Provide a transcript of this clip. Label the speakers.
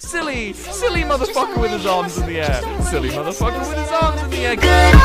Speaker 1: Silly motherfucker with his arms in the air. Silly motherfucker with his arms in the air.